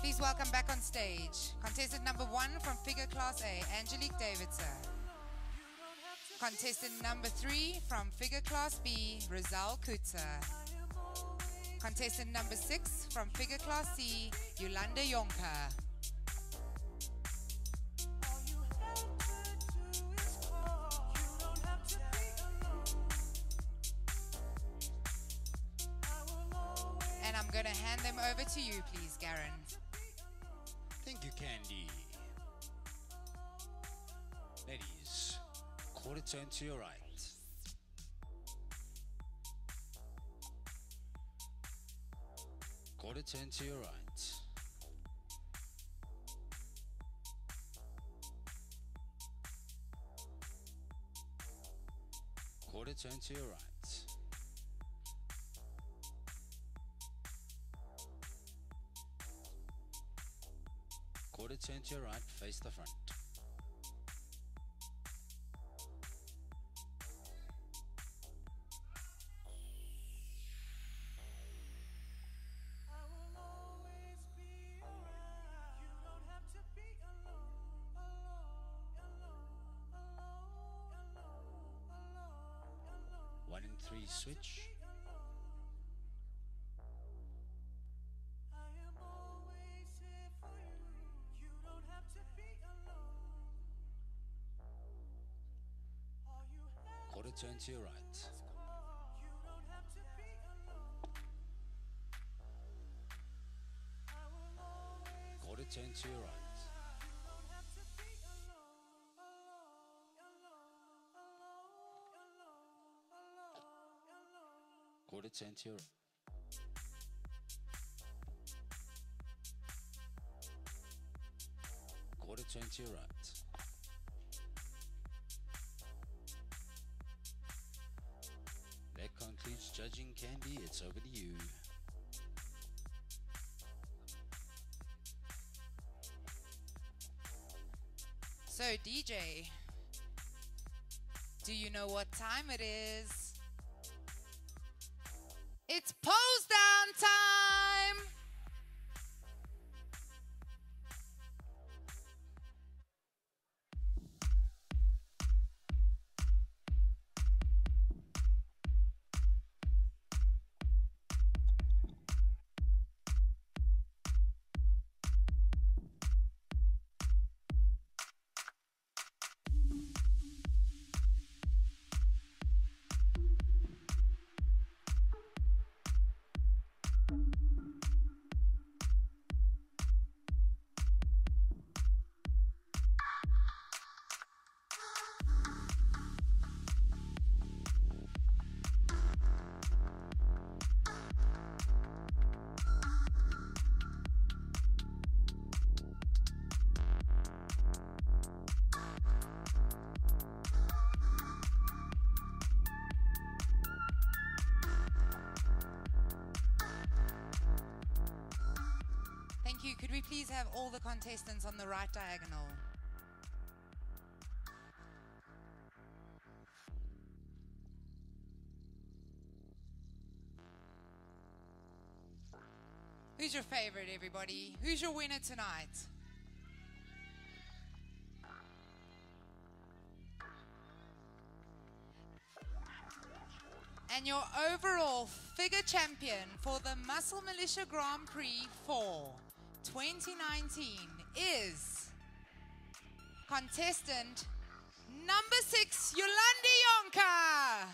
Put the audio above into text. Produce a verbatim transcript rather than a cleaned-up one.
Please welcome back on stage contestant number one from figure class A, Angelique Davidson. Contestant number three from figure class B, Rizal Kutzer. Contestant number six from figure class C, Yolanda Yonka. And I'm going to hand them over to you, please, Garen. Thank you, Candy. Ladies, quarter turn to your right. Quarter turn to your right. Quarter turn to your right. Quarter turn to your right, face the front. One and three switch. Quarter turn to your right. Quarter turn to your right. Quarter turn to your right. Quarter turn to your right. That concludes judging, Candy. It's over to you. So, D J, do you know what time it is? It's pose down time! Could we please have all the contestants on the right diagonal? Who's your favorite, everybody? Who's your winner tonight? And your overall figure champion for the Muscle Militia Grand Prix four twenty nineteen is contestant number six, Yolanda Yonka.